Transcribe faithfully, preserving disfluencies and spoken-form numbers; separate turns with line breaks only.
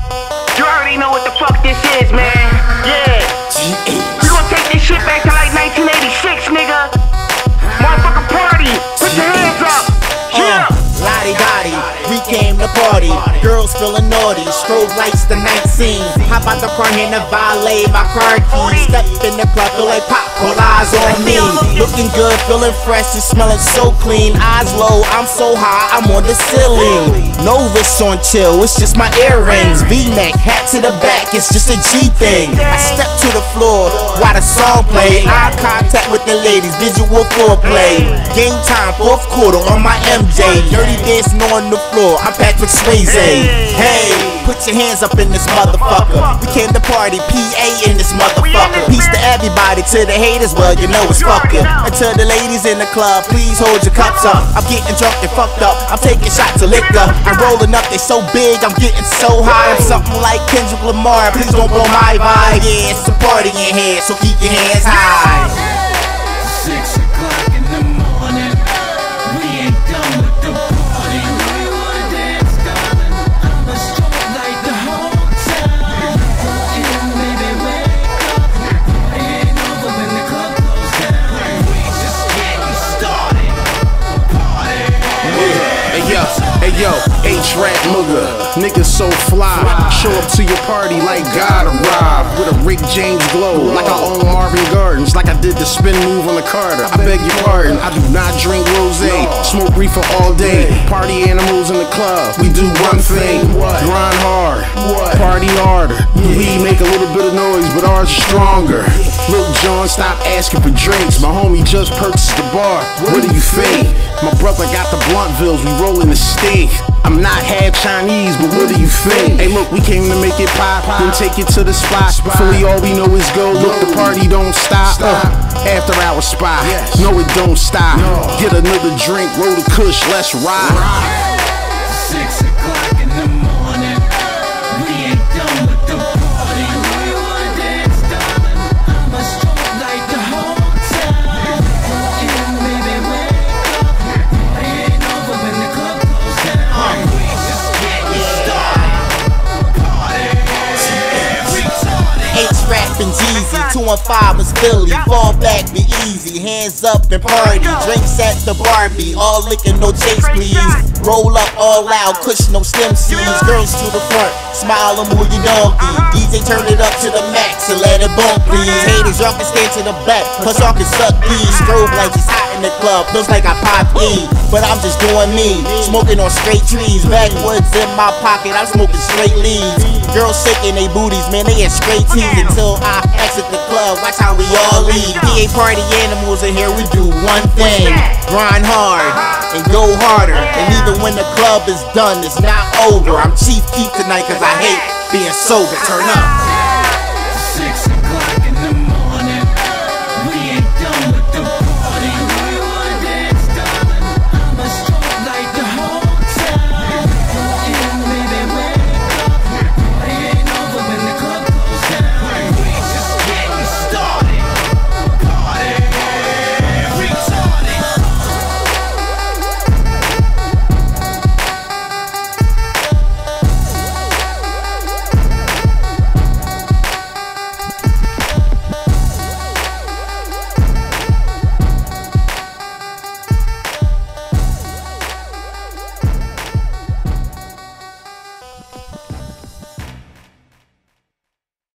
You already know what the fuck this is, man. Yeah. We gon' take this shit back to like nineteen eighty-six, nigga. Motherfucker party. Put your hands up. Yeah.
Lottie-dottie, we came to party. Girls feeling naughty, strobe lights the night scene. Hop out the front hand and valet my car keys. Step in the club, feel like pop, all eyes on me. Looking good, feeling fresh, and smelling so clean. Eyes low, I'm so high, I'm on the ceiling. No wrist on chill, it's just my earrings. V-neck, hat to the back, it's just a G thing. I step to the floor while the song play. Eye contact with the ladies, visual foreplay. Game time, fourth quarter on my M J. Dirty dancing on the floor, I'm Patrick Swayze. Hey, put your hands up in this motherfucker. We came to party, P A in this motherfucker. Peace to everybody, to the haters, well you know it's fucking. And to the ladies in the club, please hold your cups up. I'm getting drunk and fucked up, I'm taking shots of liquor. I'm rolling up, they so big, I'm getting so high. I'm something like Kendrick Lamar, please don't blow my vibe. Yeah, it's a party in here, so keep your hands high.
Six o'clock in the morning, we ain't done with the party. We wanna dance, darling, I'ma strobe like the whole time. And baby, wake up, it ain't over when the club goes down. We just getting started, party.
Hey yo, hey yo, H-Rap Mugga, niggas so fly. Show up to your party like God arrived with a Rick James glow, like I own Marvin Gardens, like I did the spin move on the Carter. I beg your pardon, I do not drink rosé, smoke reefer all day. Party animals in the club, we do one thing: grind hard, party harder. We make a little bit of noise, but ours is stronger. Lil Jon, stop asking for drinks. My homie just purchased the bar. What do you think? My brother got the Bluntville's, we rollin' the steak. I'm not half Chinese, but what do you think? Hey look, we came to make it pop, then take it to the spot. Fully all we know is go. Look, the party don't stop. Uh, after our spot, no it don't stop. Get another drink, roll the kush, let's ride.
Six o'clock in the morning, we ain't done with the party. We wanna dance, darling, I'ma strobe like the whole time. And baby, wake up, it ain't over when the club goes down. We just getting started, party. Retarded.
H-Rap and Jeezy, two and five was Philly. Fall back, be easy, hands up and party. Drinks at the Barbie, all liquor, no chase please. Roll up all loud, kush, no stem seeds. Girls to the front, smile and move your donkey. D J turn it up to the max and let it bump please. Haters, y'all can stand to the back, plus y'all can suck these. Strobe lights is hot in the club, feels like I pop E. But I'm just doing me, smoking on straight trees. Backwoods in my pocket, I'm smoking straight leaves. Girls shaking they booties, man, they in straight tees. Until I exit the club, watch how we all leave. P A party animals in here, we do one thing: grind hard and go harder. And even when the club is done, it's not over. I'm Chief Keef tonight cause I hate being sober. Turn up.